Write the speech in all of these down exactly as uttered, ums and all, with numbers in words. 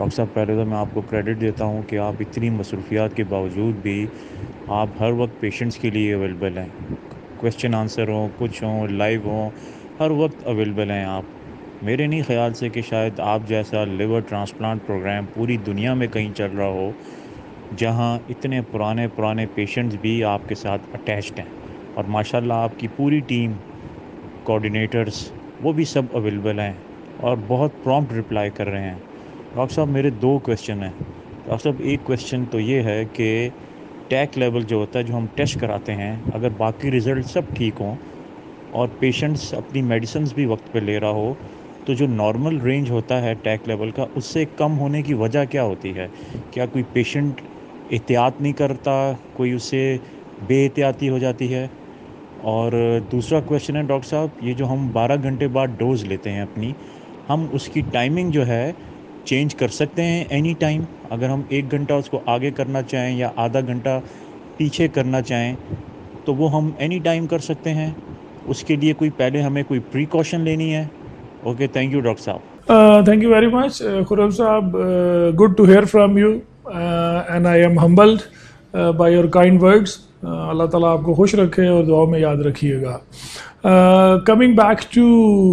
Doctor साहब, पहले तो मैं आपको क्रेडिट देता हूँ कि आप इतनी मसरूफियात के बावजूद भी आप हर वक्त पेशेंट्स के लिए अवेलेबल हैं। क्वेश्चन आंसर हों, कुछ हों, लाइव हों, हर वक्त अवेलेबल हैं आप। मेरे नहीं ख्याल से कि शायद आप जैसा लिवर ट्रांसप्लांट प्रोग्राम पूरी दुनिया में कहीं चल रहा हो जहाँ इतने पुराने पुराने पेशेंट्स भी आपके साथ अटैच्ड हैं। और माशाल्लाह आपकी पूरी टीम, कोऑर्डिनेटर्स, वो भी सब अवेलेबल हैं और बहुत प्रॉम्प्ट रिप्लाई कर रहे हैं। डॉक्टर साहब, मेरे दो क्वेश्चन हैं। डॉक्टर साहब, एक क्वेश्चन तो ये है कि टैक लेवल जो होता है, जो हम टेस्ट कराते हैं, अगर बाकी रिज़ल्ट सब ठीक हों और पेशेंट्स अपनी मेडिसिन्स भी वक्त पे ले रहा हो, तो जो नॉर्मल रेंज होता है टैक लेवल का, उससे कम होने की वजह क्या होती है? क्या कोई पेशेंट एहतियात नहीं करता, कोई उससे बेएहतियाती हो जाती है? और दूसरा क्वेश्चन है डॉक्टर साहब, ये जो हम बारह घंटे बाद डोज़ लेते हैं अपनी, हम उसकी टाइमिंग जो है चेंज कर सकते हैं एनी टाइम? अगर हम एक घंटा उसको आगे करना चाहें या आधा घंटा पीछे करना चाहें, तो वो हम एनी टाइम कर सकते हैं? उसके लिए कोई पहले हमें कोई प्रिकॉशन लेनी है? ओके, थैंक यू डॉक्टर साहब। Uh, thank you very much, uh, Khurram Saab. Uh, good to hear from you, uh, and I am humbled uh, by your kind words. Uh, Allah ताला आपको खुश रखे और दुआ में याद रखिएगा. Coming back to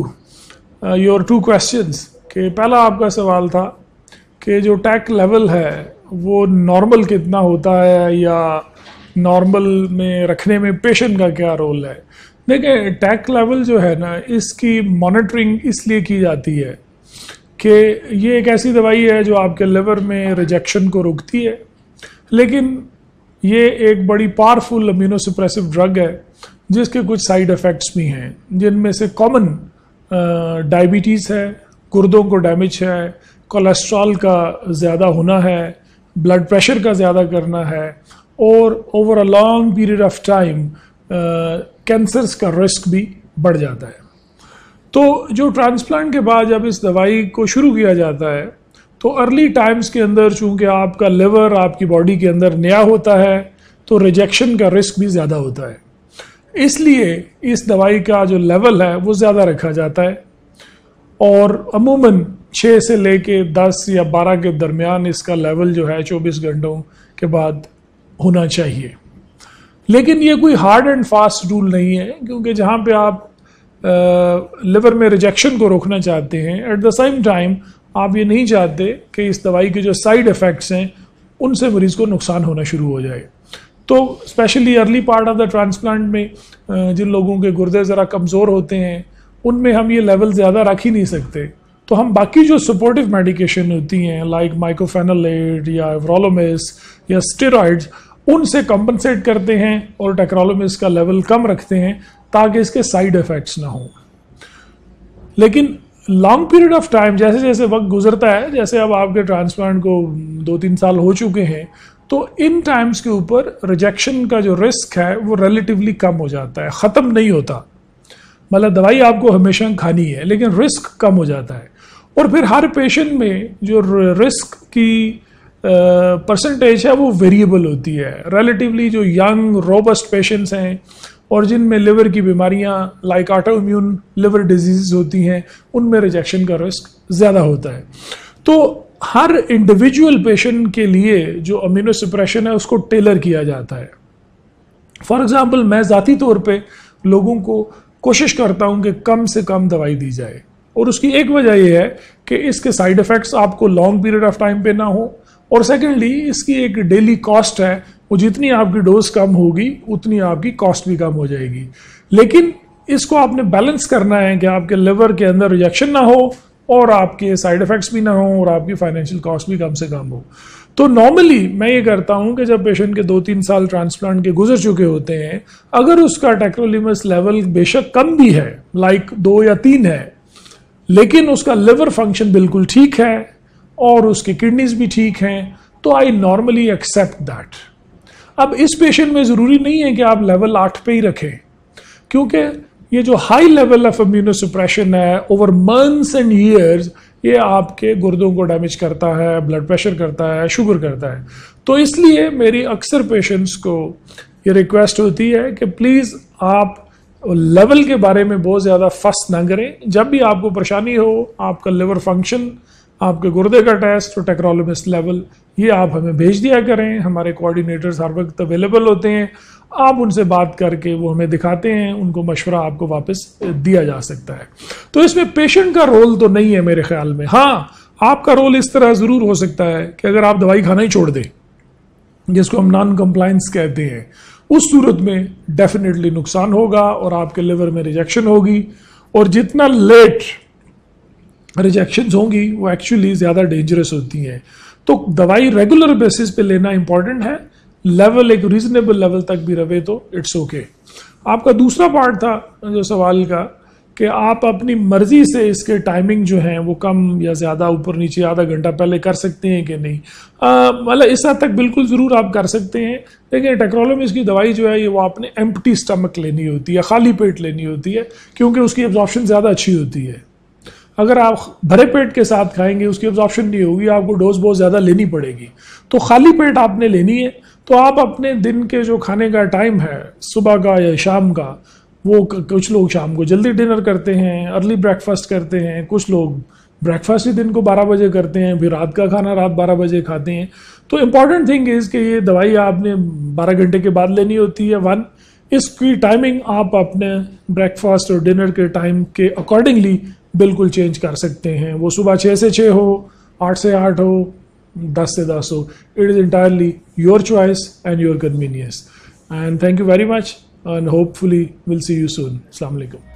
your two questions, कि पहला आपका सवाल था कि जो टैक लेवल है वो नॉर्मल कितना होता है या नॉर्मल में रखने में पेशेंट का क्या रोल है. देखिए, टैक लेवल जो है ना, इसकी मॉनिटरिंग इसलिए की जाती है कि ये एक ऐसी दवाई है जो आपके लिवर में रिजेक्शन को रोकती है, लेकिन ये एक बड़ी पावरफुल इम्यूनोसप्रेसिव ड्रग है जिसके कुछ साइड इफ़ेक्ट्स भी हैं, जिनमें से कॉमन डायबिटीज़ है, गुर्दों को डैमेज है, कोलेस्ट्रॉल का ज़्यादा होना है, ब्लड प्रेशर का ज़्यादा करना है, और over a long period of time cancers का रिस्क भी बढ़ जाता है. तो जो ट्रांसप्लांट के बाद जब इस दवाई को शुरू किया जाता है, तो अर्ली टाइम्स के अंदर चूंकि आपका लिवर आपकी बॉडी के अंदर नया होता है, तो रिजेक्शन का रिस्क भी ज़्यादा होता है. इसलिए इस दवाई का जो लेवल है वो ज़्यादा रखा जाता है, और अमूमन छः से लेके दस या बारह के दरमियान इसका लेवल जो है चौबीस घंटों के बाद होना चाहिए. लेकिन ये कोई हार्ड एंड फास्ट रूल नहीं है, क्योंकि जहाँ पे आप लिवर में रिजेक्शन को रोकना चाहते हैं, एट द सेम टाइम आप ये नहीं चाहते कि इस दवाई के जो साइड इफ़ेक्ट्स हैं उनसे मरीज़ को नुकसान होना शुरू हो जाए. तो specially early part of the transplant में जिन लोगों के गुर्दे ज़रा कमज़ोर होते हैं, उनमें हम ये लेवल ज़्यादा रख ही नहीं सकते. तो हम बाकी जो सपोर्टिव मेडिकेशन होती हैं, लाइक माइक्रोफेनोलेट या एवरोलोमिस या स्टेरॉइड्स, उनसे कंपनसेट करते हैं और टेक्रोलोमिस का लेवल कम रखते हैं ताकि इसके साइड इफ़ेक्ट्स ना हो. लेकिन लॉन्ग पीरियड ऑफ टाइम, जैसे जैसे वक्त गुजरता है, जैसे अब आपके ट्रांसप्लांट को दो तीन साल हो चुके हैं, तो इन टाइम्स के ऊपर रिजेक्शन का जो रिस्क है वो रिलेटिवली कम हो जाता है, ख़त्म नहीं होता. मतलब दवाई आपको हमेशा खानी है, लेकिन रिस्क कम हो जाता है. और फिर हर पेशेंट में जो रिस्क की परसेंटेज uh, है वो वेरिएबल होती है. रिलेटिवली जो यंग रोबस्ट पेशेंट्स हैं और जिनमें लिवर की बीमारियां like autoimmune liver disease होती हैं, उनमें रिजेक्शन का रिस्क ज़्यादा होता है. तो हर इंडिविजुअल पेशेंट के लिए जो इम्यूनो सप्रेशन है उसको टेलर किया जाता है. फॉर एग्जांपल, मैं ज़ाती तौर पे लोगों को कोशिश करता हूं कि कम से कम दवाई दी जाए, और उसकी एक वजह यह है कि इसके साइड इफ़ेक्ट्स आपको लॉन्ग पीरियड ऑफ टाइम पे ना हो, और सेकेंडली इसकी एक डेली कॉस्ट है, वो जितनी आपकी डोज कम होगी उतनी आपकी कॉस्ट भी कम हो जाएगी. लेकिन इसको आपने बैलेंस करना है कि आपके लिवर के अंदर रिजेक्शन ना हो और आपके साइड इफ़ेक्ट्स भी ना हो और आपकी फाइनेंशियल कॉस्ट भी कम से कम हो. तो नॉर्मली मैं ये करता हूँ कि जब पेशेंट के दो तीन साल ट्रांसप्लांट के गुजर चुके होते हैं, अगर उसका टेक्रोलिमस लेवल बेशक कम भी है, लाइक दो या तीन है, लेकिन उसका लिवर फंक्शन बिल्कुल ठीक है और उसकी किडनीज भी ठीक हैं, तो आई नॉर्मली एक्सेप्ट दैट. अब इस पेशेंट में ज़रूरी नहीं है कि आप लेवल आठ पे ही रखें, क्योंकि ये जो हाई लेवल ऑफ इम्यूनोसप्रेशन है ओवर मंथ्स एंड ईयर्स, ये आपके गुर्दों को डैमेज करता है, ब्लड प्रेशर करता है, शुगर करता है. तो इसलिए मेरी अक्सर पेशेंट्स को ये रिक्वेस्ट होती है कि प्लीज़ आप लेवल के बारे में बहुत ज़्यादा फस ना करें. जब भी आपको परेशानी हो, आपका लिवर फंक्शन आपके गुर्दे का टेस्ट और टेक्रोलोमिस लेवल, ये आप हमें भेज दिया करें। हमारे कोऑर्डिनेटर्स हर वक्त अवेलेबल होते हैं, आप उनसे बात करके वो हमें दिखाते हैं, उनको मशवरा आपको वापस दिया जा सकता है। तो इसमें पेशेंट का रोल तो नहीं है मेरे ख्याल में। हाँ, आपका रोल इस तरह ज़रूर हो सकता है कि अगर आप दवाई खाना ही छोड़ दें, जिसको हम नॉन कंप्लायंस कहते हैं, उस सूरत में डेफिनेटली नुकसान होगा और आपके लिवर में रिजेक्शन होगी, और जितना लेट रिजेक्शंस होंगी वो एक्चुअली ज़्यादा डेंजरस होती हैं। तो दवाई रेगुलर बेसिस पे लेना इंपॉर्टेंट है, लेवल एक रीजनेबल लेवल तक भी रहे तो इट्स ओके। आपका दूसरा पार्ट था जो सवाल का कि आप अपनी मर्जी से इसके टाइमिंग जो है वो कम या ज़्यादा, ऊपर नीचे, आधा घंटा पहले कर सकते हैं कि नहीं। मतलब इस हद तक बिल्कुल ज़रूर आप कर सकते हैं, लेकिन टेक्रोलोमिस की दवाई जो है ये वो आपने एम्प्टी स्टमक लेनी होती है, खाली पेट लेनी होती है, क्योंकि उसकी एब्जॉर्प्शन ज़्यादा अच्छी होती है। अगर आप भरे पेट के साथ खाएंगे उसकी एब्जॉर्प्शन नहीं होगी, आपको डोज बहुत ज़्यादा लेनी पड़ेगी। तो खाली पेट आपने लेनी है। तो आप अपने दिन के जो खाने का टाइम है, सुबह का या शाम का, वो कुछ लोग शाम को जल्दी डिनर करते हैं, अर्ली ब्रेकफास्ट करते हैं, कुछ लोग ब्रेकफास्ट ही दिन को बारह बजे करते हैं, फिर रात का खाना रात बारह बजे खाते हैं। तो इम्पॉर्टेंट थिंग इज़ कि ये दवाई आपने बारह घंटे के बाद लेनी होती है। वन, इसकी टाइमिंग आप अपने ब्रेकफास्ट और डिनर के टाइम के अकॉर्डिंगली बिल्कुल चेंज कर सकते हैं। वो सुबह छः से छः हो, आठ से आठ हो, दस से दस हो, it is entirely your choice and your convenience. And thank you very much, and hopefully we'll see you soon. Assalamu alaikum.